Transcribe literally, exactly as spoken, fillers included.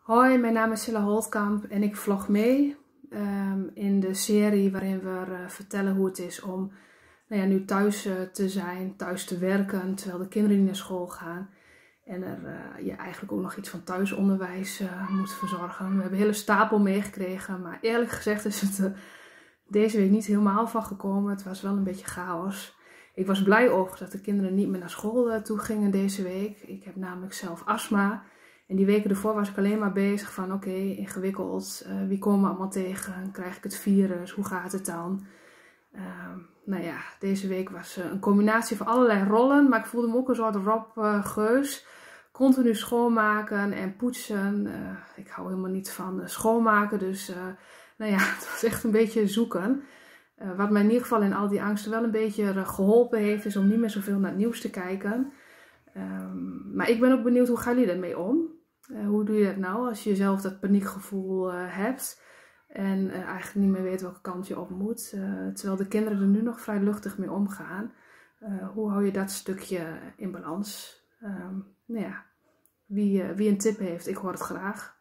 Hoi, mijn naam is Silla Holtkamp en ik vlog mee um, in de serie waarin we uh, vertellen hoe het is om nou ja, nu thuis uh, te zijn, thuis te werken terwijl de kinderen niet naar school gaan. En er uh, je eigenlijk ook nog iets van thuisonderwijs uh, moet verzorgen. We hebben een hele stapel meegekregen, maar eerlijk gezegd is het uh, deze week niet helemaal van gekomen. Het was wel een beetje chaos. Ik was blij ook dat de kinderen niet meer naar school uh, toe gingen deze week. Ik heb namelijk zelf astma. En die weken ervoor was ik alleen maar bezig van oké, okay, ingewikkeld. Uh, wie komen we allemaal tegen? Krijg ik het virus? Hoe gaat het dan? Uh, nou ja, deze week was uh, een combinatie van allerlei rollen. Maar ik voelde me ook een soort Rob uh, Geus. Continu schoonmaken en poetsen. Uh, ik hou helemaal niet van uh, schoonmaken. Dus uh, nou ja, het was echt een beetje zoeken. Uh, wat mij in ieder geval in al die angsten wel een beetje uh, geholpen heeft. Is om niet meer zoveel naar het nieuws te kijken. Um, maar ik ben ook benieuwd, hoe gaan jullie daarmee om? Uh, hoe doe je dat nou als je zelf dat paniekgevoel uh, hebt en uh, eigenlijk niet meer weet welke kant je op moet, uh, terwijl de kinderen er nu nog vrij luchtig mee omgaan. Uh, hoe hou je dat stukje in balans? Um, nou ja, wie, uh, wie een tip heeft, ik hoor het graag.